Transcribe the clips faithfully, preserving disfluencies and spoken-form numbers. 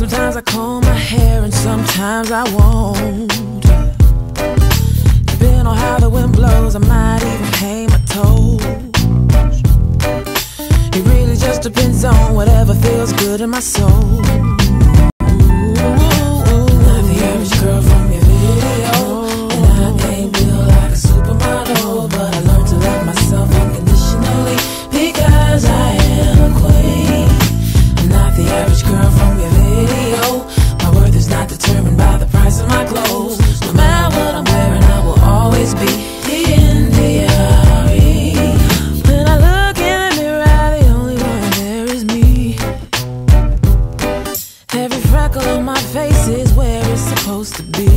Sometimes I comb my hair and sometimes I won't. Depending on how the wind blows, I might even paint my toes. It really just depends on whatever feels good in my soul. Not the average girl from your video, and I ain't built like a supermodel, but I learned to love myself unconditionally because I am a queen. I'm not the average girl from your video. My worth is not determined by the price of my clothes. No matter what I'm wearing, I will always be in the R E. When I look in the mirror, the only one there is me. Every freckle on my face is where it's supposed to be.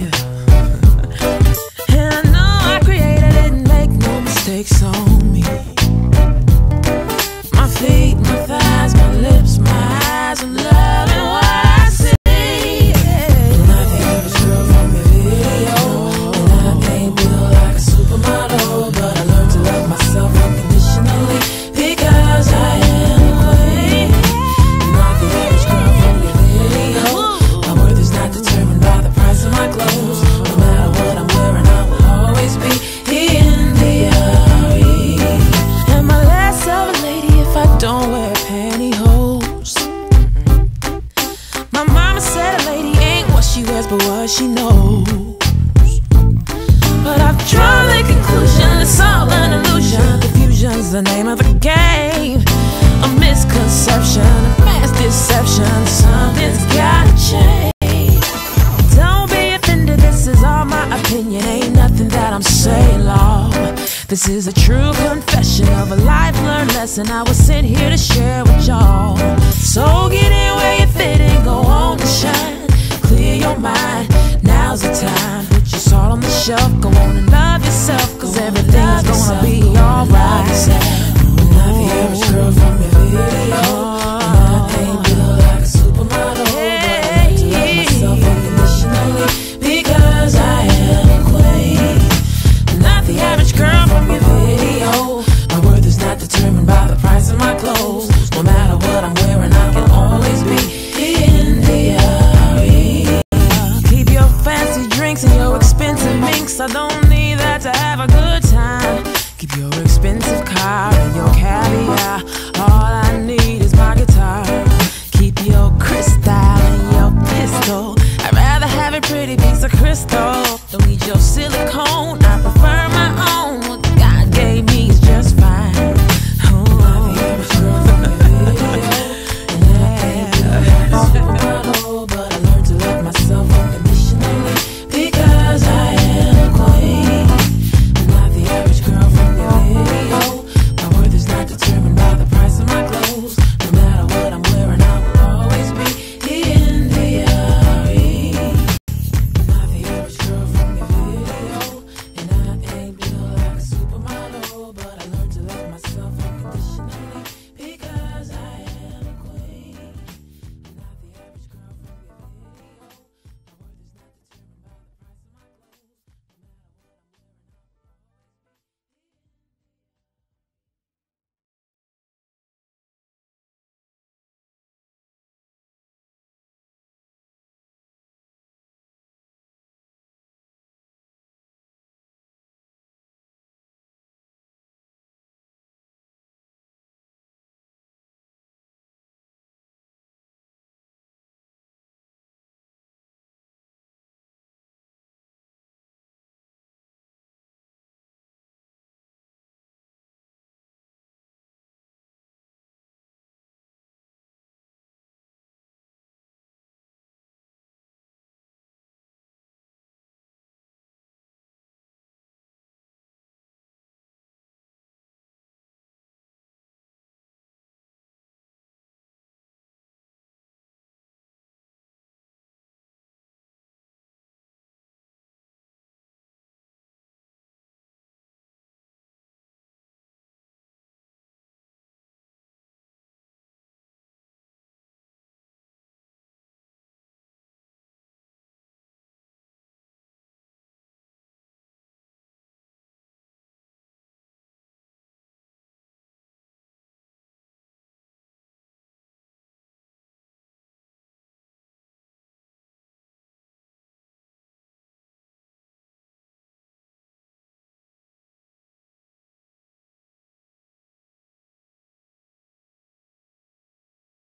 And I know I created it and make no mistakes on me. My feet, my thighs, my lips, my eyes, I'm loving what I see. I'm not the average girl from your video, and I ain't built like a supermodel, but I learned to love myself unconditionally because I am a queen. I'm not the average girl from your video. My worth is not determined by the price of my clothes. No matter what I'm wearing, I will always be in the R E. Am I less of a lady if I don't wear pantyhose? My mama said a lady ain't what she wears but what she knows. But I've drawn the conclusion it's all an illusion. Confusion's the name of the game. A misconception, a mass deception. Something's gotta change. Don't be offended, this is all my opinion. Ain't nothing that I'm saying, Lord. This is a true confession of a life-learned lesson I was sent here to share with y'all. So get in where you fit and go on and shine. Clear your mind, now's the time. Put your salt on the shelf, go on and love yourself, cause everything's gonna be alright. I'm not the average girl from your video.